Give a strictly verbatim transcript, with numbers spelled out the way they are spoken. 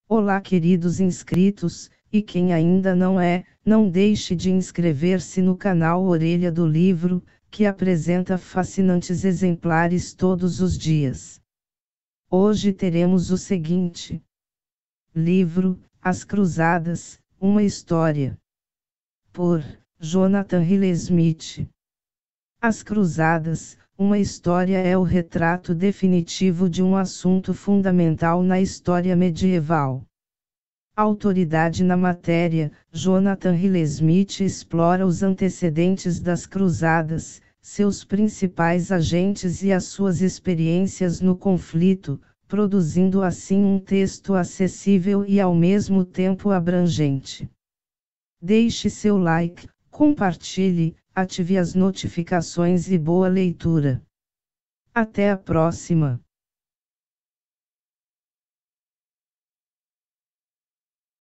Olá, queridos inscritos, e quem ainda não é, não deixe de inscrever-se no canal Orelha do Livro, que apresenta fascinantes exemplares todos os dias. Hoje teremos o seguinte livro: As Cruzadas, uma história. Por Jonathan Hillel Smith. As Cruzadas, uma história é o retrato definitivo de um assunto fundamental na história medieval. Autoridade na matéria, Jonathan Hillel Smith explora os antecedentes das Cruzadas, seus principais agentes e as suas experiências no conflito, produzindo assim um texto acessível e ao mesmo tempo abrangente. Deixe seu like, compartilhe, ative as notificações e boa leitura. Até a próxima!